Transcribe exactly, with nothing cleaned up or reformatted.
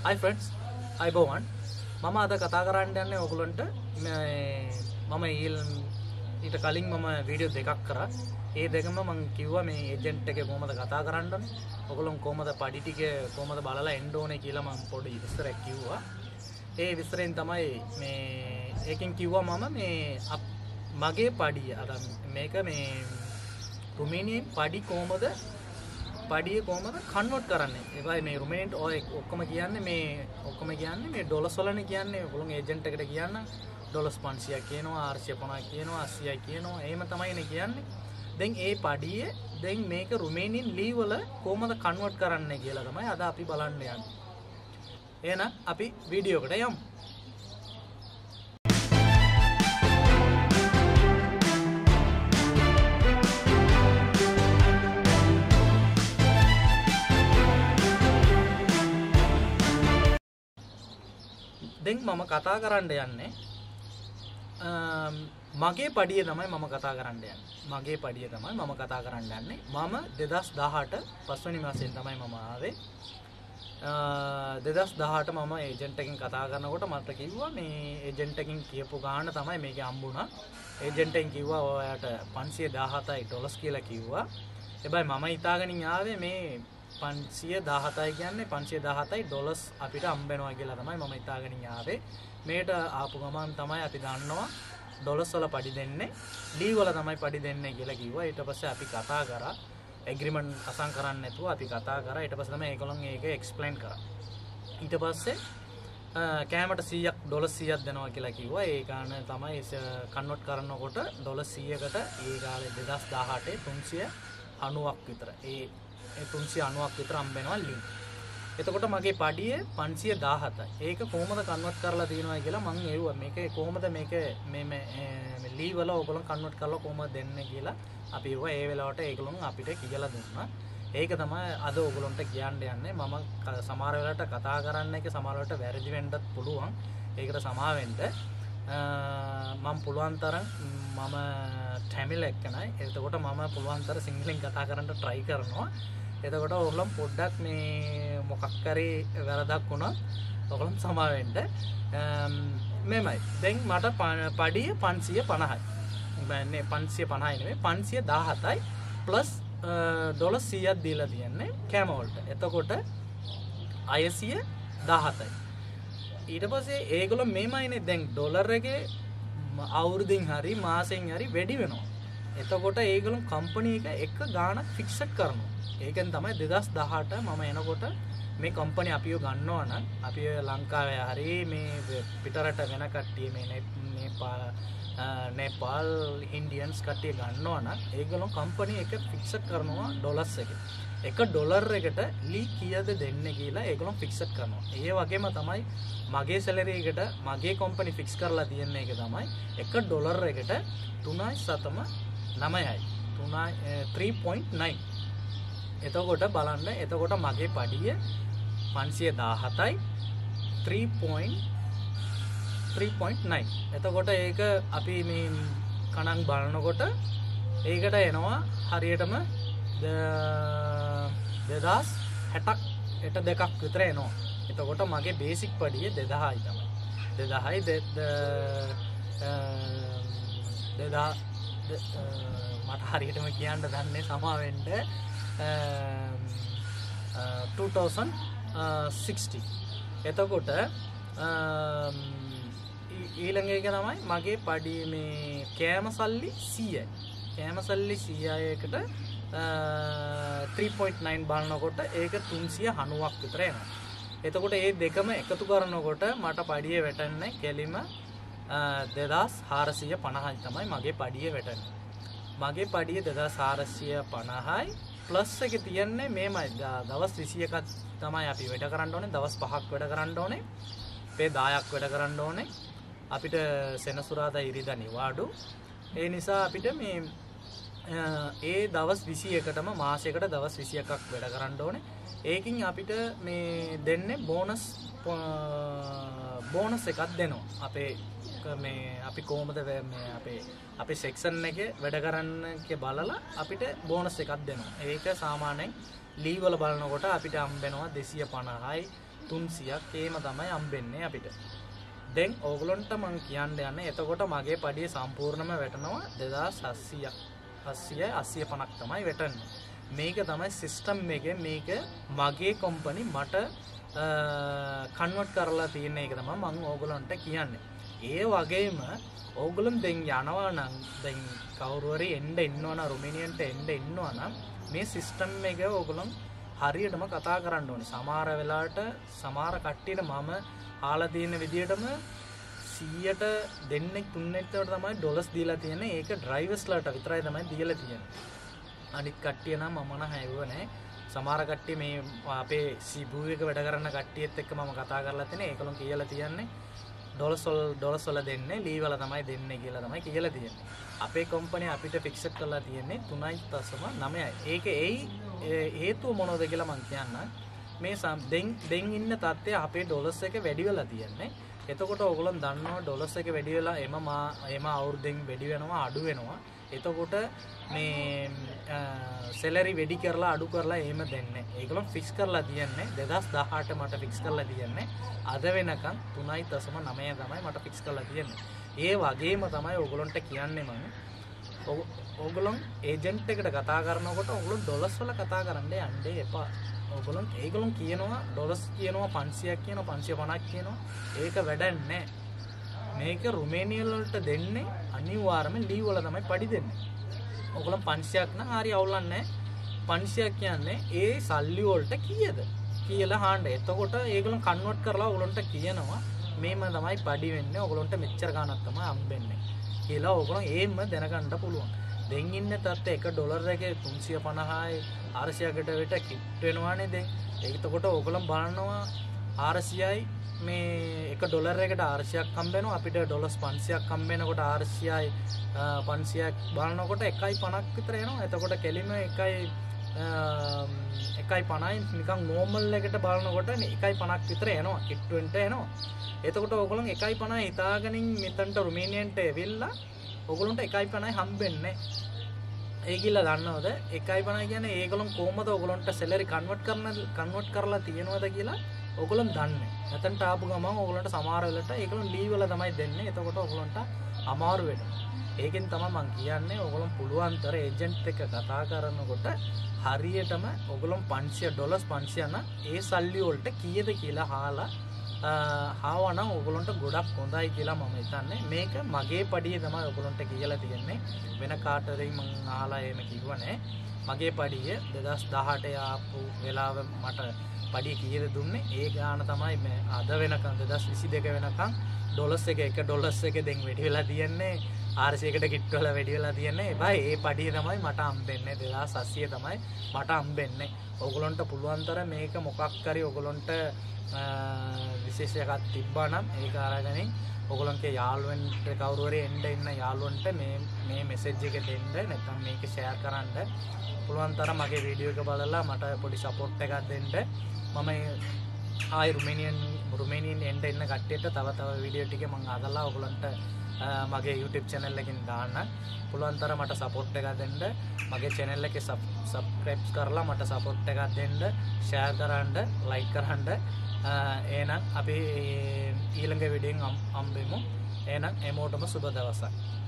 Hi friends, hi everyone. මම අද කතා කරන්න යන්නේ ඔයගොල්ලන්ට මම ඊට කලින් මම වීඩියෝ දෙකක් කරා. ඒ දෙකම මම කිව්වා මේ ඒජන්ට් එකේ කොහමද කතා කරන්න ඕනේ. ඔයගොල්ලන් කොහමද පඩි ටික කොහමද බලලා එන්න ඕනේ කියලා මම පොඩි විස්තරයක් කිව්වා. ඒ විස්තරෙන් තමයි මේ ඒකෙන් කිව්වා මම මේ මගේ පඩිය අර මේක මේ රුමේනියෙන් පඩි කොහමද පඩිය කොහමද කන්වර්ට් කරන්නේ. ඒවයි මේ රුමේනියට ඔය ඔක්කොම කියන්නේ මේ ඔක්කොම කියන්නේ මේ ඩොලර්ස් වලනේ කියන්නේ. ඔයගොල්ලෝ ඒජන්ට් එකට කියන්න ඩොලර්ස් පන්සියයක් කියනවා, ආරසිය පනහක් කියනවා, අස්සීයක් කියනවා. එහෙම තමයිනේ කියන්නේ. දැන් ඒ පඩිය දැන් මේක රුමේනියන් ලී වල කොහමද කන්වර්ට් කරන්නේ කියලා තමයි අද අපි බලන්න යන්නේ. එහෙනම් අපි වීඩියෝ එකට යමු. දැන් මම කතා කරන්න යන්නේ මගේ පඩිය තමයි මම කතා කරන්න යන්නේ. මගේ පඩිය තමයි මම කතා කරන්න යන්නේ. මම දෙදහස් දහඅට පස්වෙනි මාසෙන් තමයි මම ආවේ. දෙදහස් දහඅට මම ඒජන්ට් එකෙන් කතා කරනකොට මට කිව්වා මේ ඒජන්ට් එකෙන් කියපු ගාණ තමයි මේකේ හම්බුණා. ඒජන්ට් එකෙන් කිව්වා ඔයාට පන්සිය දහසයි ඩොලර්ස් කියලා කිව්වා. හැබැයි මම හිතාගෙන ආවේ මේ පන්සිය දහසයි කියන්නේ පන්සිය දහසයි ඩොලර්ස් අපිට හම්බ වෙනවා කියලා තමයි මම හිතාගෙන ආවේ. මේට ආපු ගමන් තමයි අපි දන්නවා ඩොලර්ස් වල පඩි දෙන්නේ ලී වල තමයි පඩි දෙන්නේ කියලා කිව්වා. ඊට පස්සේ අපි කතා කරා ඇග්‍රීමන්ට් අසම් කරන්න නැතුව අපි කතා කරා. ඊට පස්සේ තමයි ඒගොල්ලන් ඒක එක්ස්ප්ලেইন කරා. ඊට පස්සේ කෑමට සීයක් ඩොලර්ස් සීයක් දෙනවා කියලා කිව්වා. ඒ කාරණේ තමයි කන්වර්ට් කරනකොට ඩොලර් සීයකට ඒ කාලේ දෙදහස් දහඅටේ තුන්සිය අනූවක් විතර ඒ ඒ තුන්සිය අනූවක් විතර හම්බ වෙනවා ලී. එතකොට මගේ පඩිය පන්සිය දහසයි. ඒක කොහොමද කන්වර්ට් කරලා තියෙනවා කියලා මම එවුවා. මේක කොහොමද මේක මේ මේ ලී වල ඕගොල්ලෝ කන්වර්ට් කරලා කොහොමද දෙන්නේ කියලා අපි එවුවා. ඒ වෙලාවට ඒගොල්ලෝ අපිට කියලා දුන්නා. ඒක තමයි අද ඕගොල්ලන්ට කියන්න යන්නේ. මම සමහර වෙලාවට කතා කරන්න එක සමහර වෙලාවට වැරදි වෙන්නත් පුළුවන්. ඒකට සමාව වෙන්න. මම පුළුවන් තරම් මම ටැමිල් එක්කනයි. එතකොට මම පුළුවන් තරම් සිංහලෙන් කතා කරන්න try කරනවා. එතකොට ඕගොල්ලෝ පොඩ්ඩක් මේ මොකක් කරේ වැරදක් වුණොත් ඕගොල්ලෝ සමාව වෙන්න. මෙමය. දැන් මට පඩිය පන්සිය පනහයි. මේ පන්සිය පනහයි නෙවෙයි පන්සිය දහසයි ප්ලස් ඩොලර් සීයක් දීලා තියන්නේ කෑම වලට. එතකොට අයසිය දහසයි. ඊට පස්සේ ඒගොල්ලෝ මේමයිනේ දැන් ඩොලර් එකේ අවුරුදින් හරි මාසෙන් හරි වැඩි වෙනවා. එතකොට ඒගොල්ලෝ කම්පැනි එක එක ගාණක් ෆික්ස්ඩ් කරනවා. ඒකෙන් තමයි දෙදහස් දහඅට මම එනකොට මේ කම්පැනි අපිව ගන්නවා නම් අපි ලංකාවේ හරි මේ පිටරට වෙන කට්ටිය මේ නේපාල් නේපාල් ඉන්දියන්ස් කට්ටිය ගන්නවා නම් ඒගොල්ලෝ කම්පැනි එක ෆික්ස්ඩ් කරනවා ඩොලර්ස් එක. එක ඩොලර් එකට ලී කීයද දෙන්නේ කියලා ඒගොල්ලෝ ෆික්ස්ඩ් කරනවා. ඒ වගේම තමයි මගේ සැලරි එකට මගේ කම්පැනි ෆික්ස් කරලා තියෙන එක තමයි එක ඩොලර් එකට තුනයි සතම නවයයි. තුනයි three point nine. එතකොට බලන්න එතකොට මගේ පඩිය පන්සිය දහසයි three point nine. එතකොට ඒක අපි මේ කණන් බලනකොට ඒකට එනවා හරියටම දෙදහස් හැටක් එට දෙකක් විතර එනවා. එතකොට මගේ බේසික් පඩිය දෙදහසයි තමයි. දෙදහසයි දෙදා මට හරියටම කියන්න දන්නේ සමා වෙන්න two thousand sixty. එතකොට ඊළඟ එක තමයි මගේ පඩි මේ කෑම සල්ලි සීයයි. කෑම සල්ලි සීයකට three point nine බලනකොට ඒක තුන්සිය අනූවක් විතර එනවා. එතකොට මේ දෙකම එකතු කරනකොට මට පඩිය වැටෙන්නේ කෙලිම දෙදහස් හාරසිය පනහයි තමයි මගේ පඩිය වැටෙන්නේ. මගේ පඩිය දෙදහස් හාරසිය පනහයි ප්ලස් එක තියන්නේ මේමයි දවස් විසියකක් තමයි අපි වැඩ කරන්න ඕනේ. දවස් පහක් වැඩ කරන්න ඕනේ. පේ දහයක් වැඩ කරන්න ඕනේ. අපිට සෙනසුරාදා ඉරිදා නිවාඩු. ඒ නිසා අපිට මේ ඒ දවස් විසියකටම මාසයකට දවස් විසියකක් වැඩ කරන්න ඕනේ. ඒකින් අපිට මේ දෙන්නේ බෝනස් බෝනස් එකක් දෙනවා. අපේ මේ අපි කොහොමද මේ අපේ අපේ සෙක්ෂන් එකේ වැඩ කරන්න කියලා බලලා අපිට බෝනස් එකක් දෙනවා. ඒක සාමාන්‍යයෙන් ලී වල බලනකොට අපිට හම්බ වෙනවා දෙසිය පනහයි තුන්සියක් ඒම තමයි හම්බෙන්නේ අපිට. දැන් ඕගලොන්ට මං කියන්න යන්නේ එතකොට මගේ පඩිය සම්පූර්ණයෙන්ම වැටෙනවා දෙදාස් අස්සීයක්. අස්සීය අස්සීය පනක් තමයි වැටෙන්නේ. මේක තමයි සිස්ටම් එකේ මේක මගේ කම්පැනි මට කන්වර්ට් කරලා තියෙන එක තමයි මම ඕගලන්ට කියන්නේ. ඒ වගේම ඕගලන් දැන් යනවා නම් දැන් කවුරු හරි එන්න ඉන්නවනම් රුමේනියන්ට එන්න ඉන්නවනම් මේ සිස්ටම් එක ඕගලන් හරියටම කතා කරන්න ඕනේ. සමහර වෙලාවට සමහර කට්ටියට මම ආලා තියෙන විදියටම සීයට දෙන්නෙක් තුන්නෙක් තමයි ඩොලර්ස් දීලා තියෙන්නේ. ඒක ඩ්‍රයිවර්ස්ලාට විතරයි තමයි දීලා තියෙන්නේ. අනිත් කට්ටිය නම් මම නම් හැවුව නැහැ. සමහර කට්ටිය මේ අපේ සිබු එක වැඩ කරන කට්ටියත් එක්ක මම කතා කරලා තියෙනවා. ඒකලොන් කියලා තියන්නේ ඩොලර්ස් වල ඩොලර්ස් වල දෙන්නේ ලී වල තමයි දෙන්නේ කියලා තමයි කියලා තියෙන්නේ. අපේ කම්පැනි අපිට ෆික්ස්ඩ් කරලා තියෙන්නේ තුනයි දශම නවයයි. ඒක ඒයි හේතුව මොනවද කියලා මම කියන්නම්. මේ දෙන් දෙන් ඉන්න තත්ත්වය අපේ ඩොලර්ස් එක වැඩි වෙලා තියෙන්නේ. එතකොට ඕගොල්ලෝ දන්නවා ඩොලර්ස් එක වැඩි වෙලා එම මා එම අවුරුද්දෙන් වැඩි වෙනවා අඩු වෙනවා. එතකොට මේ සැලරි වැඩි කරලා අඩු කරලා එහෙම දෙන්නේ. ඒගොල්ලෝ ෆික්ස් කරලා තියන්නේ දෙදාස් දහඅට මට ෆික්ස් කරලා තියන්නේ. අද වෙනකන් තුනයි දශම නවය තමයි මට ෆික්ස් කරලා තියන්නේ. ඒ වගේම තමයි ඕගොල්ලන්ට කියන්නේ මම. ඕගොල්ලෝ ඒජන්ට් එකට කතා කරනකොට ඕගොල්ලෝ ඩොලර්ස් වල කතා කරන්න යන්නේ එපා. ඕගොල්ලෝ ඒගොල්ලෝ කියනවා ඩොලර්ස් කියනවා පන්සියක් කියනවා පන්සිය පනක් කියනවා. ඒක වැඩක් නැහැ. මේක රුමේනියා වලට දෙන්නේ අනිවාර්යයෙන්ම ලීව් වල තමයි පඩි දෙන්නේ. ඔයගොල්ලෝ පන්සියක් නම් හරි අවුලක් නැහැ. පන්සියක් කියන්නේ ඒ සල්ලි වලට කීයද කියලා අහන්න. එතකොට ඒගොල්ලෝ කන්වර්ට් කරලා ඔයගොල්ලන්ට කියනවා මේම තමයි පඩි වෙන්නේ. ඔයගොල්ලන්ට මෙච්චර ගාණක් තමයි හම්බෙන්නේ කියලා ඔයගොල්ලෝ ඒම දැනගන්න පුළුවන්. දැන් ඉන්න තත්ත්වය එක ඩොලර් එකේ තුන්සිය පනහයි ආරසියකට විතර කිට් වෙනවානේ දැන්. එතකොට ඔයගොල්ලෝ බලනවා ආරසියයි මේ එක ඩොලර් එකට ආරසියක් හම්බ වෙනවා. අපිට ඩොලර්ස් පන්සියක් හම්බ වෙනකොට ආරසියයි පන්සියක් බලනකොට එකයි පනක් විතර එනවා. එතකොට කෙලිම එකයි එකයි පනයි නිකන් නෝමල් එකට බලනකොට එකයි පනක් විතර එනවා. කිට්ටුවෙන්ට එනවා. එතකොට ඕගොල්ලෝ එකයි පනයි හිතාගනින් මෙතනට රුමේනියන්ට එවිල්ලා ඕගොල්ලන්ට එකයි පනයි හම්බෙන්නේ. ඒ කියලා දන්නවද? එකයි පනයි කියන්නේ ඒගොල්ලෝ කොහමද ඕගොල්ලන්ට සැලරි කන්වර්ට් කරන කන්වර්ට් කරලා තියෙනවද කියලා ඔයගොල්ලෝ දන්නේ. එතනට ආපු ගමන් ඔයගොල්ලන්ට සමහර වෙලට ඒගොල්ලෝ ලීව් වල තමයි දෙන්නේ. එතකොට ඔයගොල්ලන්ට අමාරු වෙනවා. ඒකෙන් තමයි මම කියන්නේ ඔයගොල්ලෝ පුළුවන් තර ඒජන්ට් එක කතා කරනකොට හරියටම ඔයගොල්ලෝ පන්සිය ඩොලර්ස් පන්සිය නම් ඒ සල්ලි වලට කීයද කියලා අහලා ආවනම් ඔයගොල්ලන්ට ගොඩක් හොඳයි කියලා මම හිතන්නේ. මේක මගේ පඩියේ තමයි ඔයගොල්ලන්ට කියලා තියෙන්නේ. වෙන කාටරි මම අහලා එහෙම කිව්ව නෑ. මගේ පඩිය දෙදාස් දහඅට ආපු වෙලාව මට පඩිය කීයද දුන්නේ ඒ ගාන තමයි මේ අද වෙනකන් දෙදාස් විසි දෙක වෙනකන් ඩොලර්ස් එක එක ඩොලර්ස් එක දැන් වැඩි වෙලා තියන්නේ ආරසියකට කිට් වල වැඩි වෙලා තියන්නේ ඒ බයි ඒ පඩිය තමයි මට හම්බෙන්නේ දෙදාස් අස්සීය තමයි මට හම්බෙන්නේ. ඕගොල්ලන්ට පුළුවන් තරම් මේක මොකක් හරි ඕගොල්ලන්ට විශේෂයක් තිබ්බා නම් ඒක අරගෙන ඔයගොල්ලන්ගේ යාළුවන්ට කවුරු හරි එන්න ඉන්න යාළුවන්ට මේ මේ මෙසේජ් එක දෙන්න නැත්නම් මේක ෂෙයා කරන්න. පුළුවන් තරම් මගේ වීඩියෝ එක බලලා මට පොඩි සපෝට් එකක් දෙන්න. මම ආයි රුමේනියන් රුමේනියන් එන්න ඉන්න කට්ටියට තව තව වීඩියෝ ටික මම අදලා ඔයගොල්ලන්ට මගේ YouTube channel එකෙන් දාන්න. පුළුවන් තරම් මට සපෝට් එකක් දෙන්න. මගේ channel එකේ subscribe කරලා මට සපෝට් එකක් දෙන්න. share කරන්න, like කරන්න. එහෙනම් අපි ඊළඟ වීඩියෝෙන් හම්බෙමු. එහෙනම් හැමෝටම සුබ දවසක්.